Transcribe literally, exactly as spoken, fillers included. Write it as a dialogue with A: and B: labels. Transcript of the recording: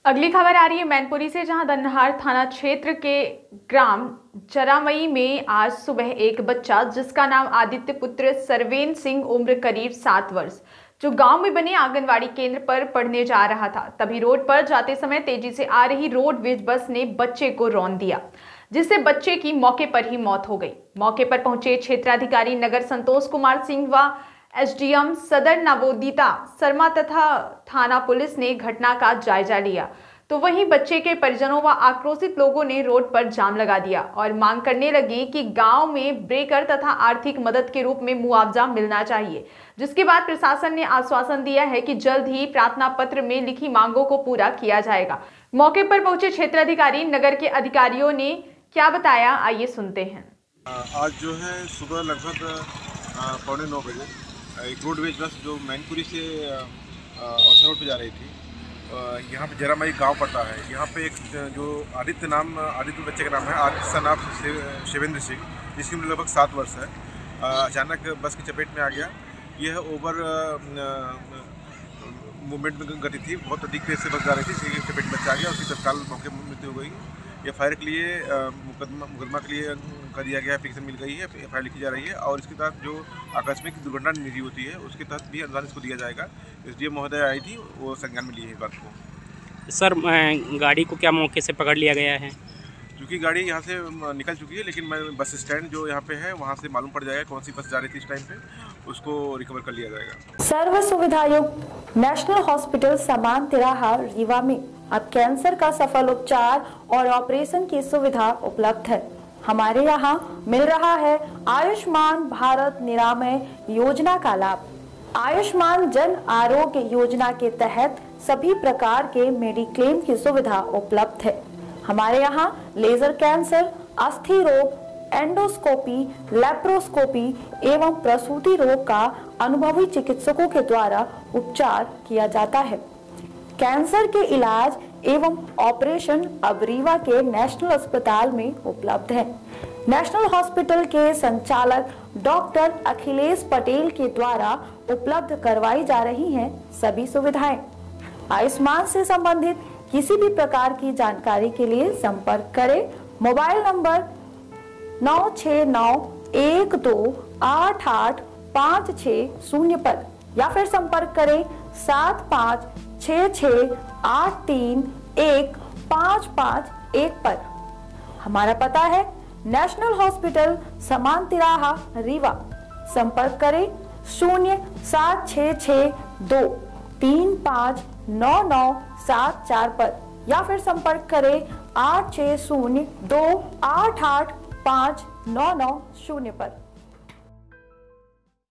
A: अगली खबर आ रही है मैनपुरी से, जहां दन्नहार थाना क्षेत्र के ग्राम चरामई में आज सुबह एक बच्चा जिसका नाम आदित्य पुत्र सरवेन सिंह, उम्र करीब सात वर्ष, जो गांव में बने आंगनवाड़ी केंद्र पर पढ़ने जा रहा था, तभी रोड पर जाते समय तेजी से आ रही रोडवेज बस ने बच्चे को रौंद दिया, जिससे बच्चे की मौके पर ही मौत हो गई। मौके पर पहुंचे क्षेत्राधिकारी नगर संतोष कुमार सिंह व एसडीएम सदर नवोदिता शर्मा तथा थाना पुलिस ने घटना का जायजा लिया, तो वहीं बच्चे के परिजनों व आक्रोशित लोगों ने रोड पर जाम लगा दिया और मांग करने लगे कि गांव में ब्रेकर तथा आर्थिक मदद के रूप में मुआवजा मिलना चाहिए। जिसके बाद प्रशासन ने आश्वासन दिया है कि जल्द ही प्रार्थना पत्र में लिखी मांगों को पूरा किया जाएगा। मौके पर पहुंचे क्षेत्राधिकारी नगर के अधिकारियों ने क्या बताया, आइए सुनते हैं।
B: आज जो है सुबह लगभग पौने नौ बजे एक रोडवेज बस जो मैनपुरी से औसा रोड पर जा रही थी, यहाँ पे जरामई गांव पड़ता है। यहाँ पे एक जो आदित्य नाम आदित्य बच्चे का नाम है, आदित्य सन ऑफ शिवेंद्र सिंह, जिसकी उम्र लगभग सात वर्ष है, अचानक बस की चपेट में आ गया। यह ओवर मूवमेंट में गति थी, बहुत अधिक तेज से बस जा रही थी, इसकी चपेट में बच्चा आ गया, उसकी तत्काल मौके पर मृत्यु हो गई। एफ आई आर के लिए मुकदमा मुकदमा के लिए कर दिया गया, एप्लीकेशन मिल गई है, एफ आई आर लिखी जा रही है और इसके तहत जो आकस्मिक दुर्घटना निधि होती है उसके तहत भी अनुदान इसको दिया जाएगा। एस डी एम महोदय आई थी, वो संज्ञान में लिए इस बात को।
C: सर, गाड़ी को क्या मौके से पकड़ लिया गया है?
B: क्योंकि गाड़ी यहाँ से निकल चुकी है, लेकिन मैं बस स्टैंड जो यहाँ पे है वहाँ से मालूम पड़ जाएगा कौन सी बस जा रही थी इस टाइम पे, उसको रिकवर कर लिया जाएगा।
D: सर्व सुविधा युक्त नेशनल हॉस्पिटल समान तिराहा रीवा में अब कैंसर का सफल उपचार और ऑपरेशन की सुविधा उपलब्ध है। हमारे यहाँ मिल रहा है आयुष्मान भारत निरामय योजना का लाभ। आयुष्मान जन आरोग्य योजना के तहत सभी प्रकार के मेडिक्लेम की सुविधा उपलब्ध है। हमारे यहाँ लेजर कैंसर, अस्थि रोग, एंडोस्कोपी, लेप्रोस्कोपी एवं प्रसूति रोग का अनुभवी चिकित्सकों के द्वारा उपचार किया जाता है। कैंसर के इलाज एवं ऑपरेशन अब रीवा के नेशनल अस्पताल में उपलब्ध है। नेशनल हॉस्पिटल के संचालक डॉक्टर अखिलेश पटेल के द्वारा उपलब्ध करवाई जा रही हैं सभी सुविधाएं। आयुष्मान से संबंधित किसी भी प्रकार की जानकारी के लिए संपर्क करें मोबाइल नंबर नौ छः नौ एक दो आठ आठ पाँच छः शून्य पर, या फिर संपर्क करें सात पाँच छः छः आठ तीन एक पाँच पाँच एक पर। हमारा पता है नेशनल हॉस्पिटल समान तिराहा रीवा। संपर्क करें शून्य सात छः छः दो तीन पाँच नौ नौ सात चार पर, या फिर संपर्क करें आठ छः शून्य दो आठ आठ पाँच नौ नौ शून्य पर।